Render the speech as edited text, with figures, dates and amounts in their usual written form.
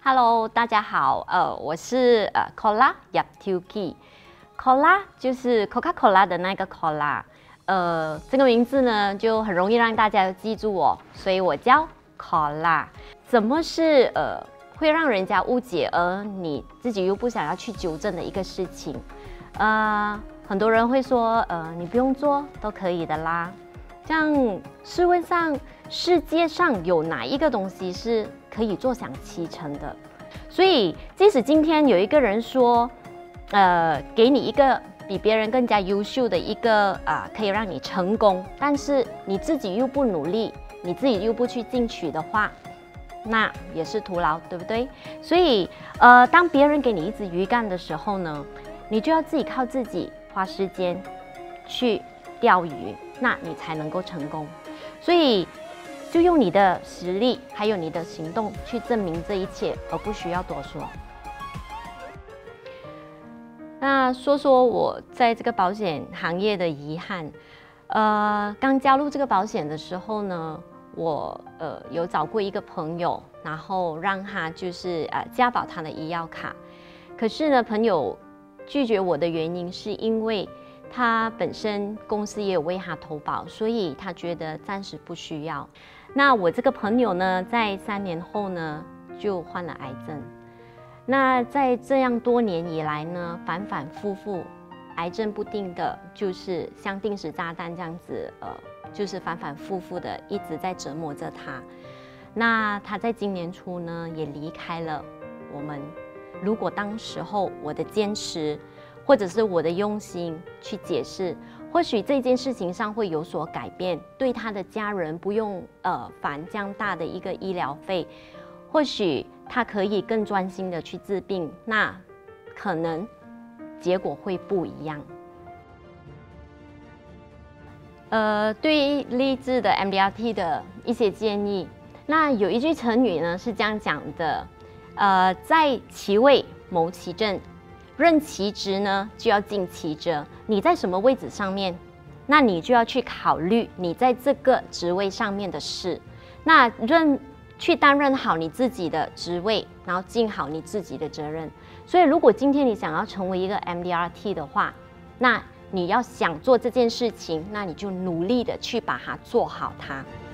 Hello， 大家好，我是Cola Yap Tiew Kee。Cola 就是 Coca-Cola 的那个 Cola， 这个名字呢就很容易让大家记住我，所以我叫 Cola。怎么是会让人家误解，而你自己又不想要去纠正的一个事情？很多人会说，你不用做都可以的啦。这样，试问上，世界上有哪一个东西是可以坐享其成的？所以，即使今天有一个人说，给你一个比别人更加优秀的一个可以让你成功，但是你自己又不努力，你自己又不去进取的话，那也是徒劳，对不对？所以，当别人给你一支鱼竿的时候呢，你就要自己靠自己花时间去钓鱼，那你才能够成功。所以，就用你的实力还有你的行动去证明这一切，而不需要多说。那说说我在这个保险行业的遗憾。刚加入这个保险的时候呢，我有找过一个朋友，然后让他就是加保他的医药卡。可是呢，朋友拒绝我的原因是因为他本身公司也有为他投保，所以他觉得暂时不需要。那我这个朋友呢，在3年后呢就患了癌症。那在这样多年以来呢，反反复复，癌症不定的，就是像定时炸弹这样子，就是反反复复的一直在折磨着他。那他在今年初呢也离开了我们。如果当时候我的坚持，或者是我的用心去解释，或许这件事情上会有所改变，对他的家人不用烦这样大的一个医疗费，或许他可以更专心的去治病，那可能结果会不一样。对于励志的 MDRT 的一些建议，那有一句成语呢是这样讲的，在其位谋其政。任其职呢，就要尽其责。你在什么位置上面，那你就要去考虑你在这个职位上面的事。那去担任好你自己的职位，然后尽好你自己的责任。所以，如果今天你想要成为一个 MDRT 的话，那你要想做这件事情，那你就努力的去把它做好它。